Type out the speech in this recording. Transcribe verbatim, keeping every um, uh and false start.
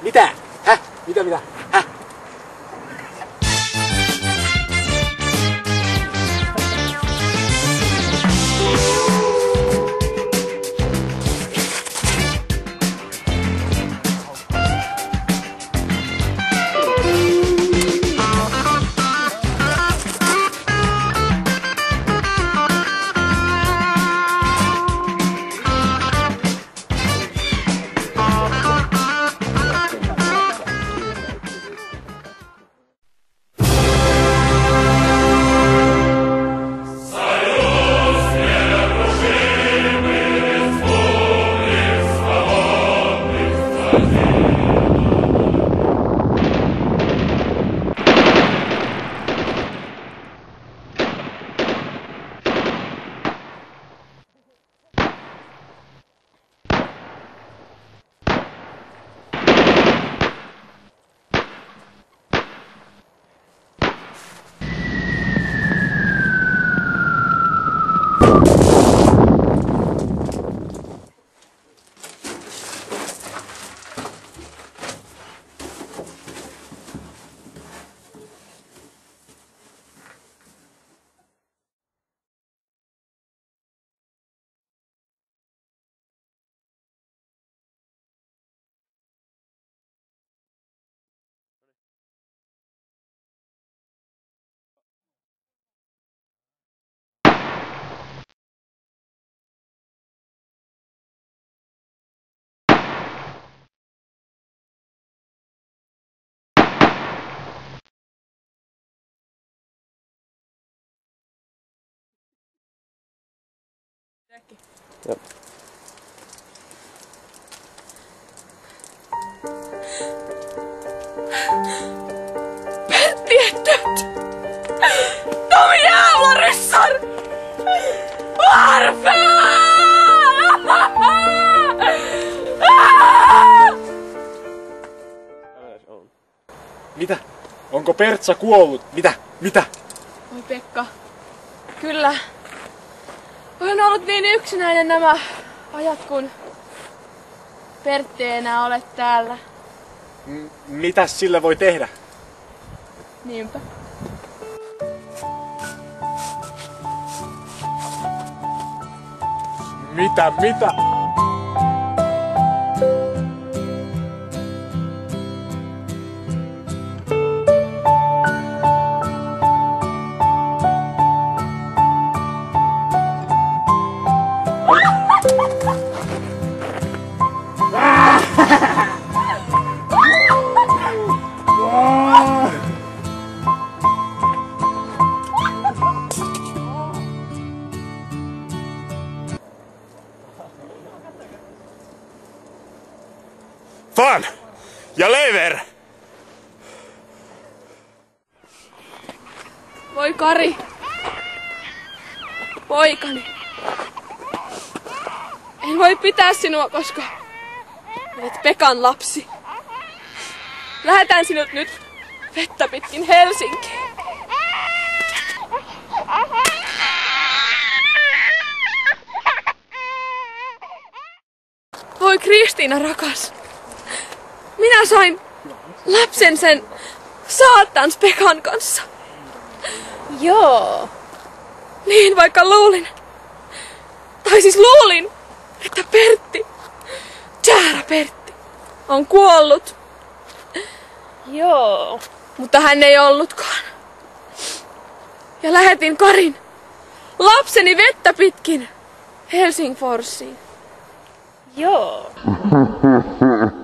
Mitä? Häh? Mitä mitä? Häh? Jep. Pentietyt! Tomi Jäävlarissar! Orfea! Mitä? Onko Pertsa kuollut? Mitä? Mitä? Oi Pekka, kyllä. Olen ollut niin yksinäinen nämä ajat, kun Pertti ei enää ole täällä. M- mitäs sille voi tehdä? Niinpä. Mitä? Mitä? Fan! Jag lever! Voi Kari. Poikani. En voi pitää sinua, koska olet Pekan lapsi. Lähetän sinut nyt vettä pitkin Helsinkiin. Voi Kristiina rakas. Minä sain lapsen sen saatans Pekan kanssa. Joo. Niin, vaikka luulin. Tai siis luulin, että Pertti, Jäärä Pertti, on kuollut. Joo. Mutta hän ei ollutkaan. Ja lähetin Karin, lapseni vettä pitkin, Helsingforsiin. Joo.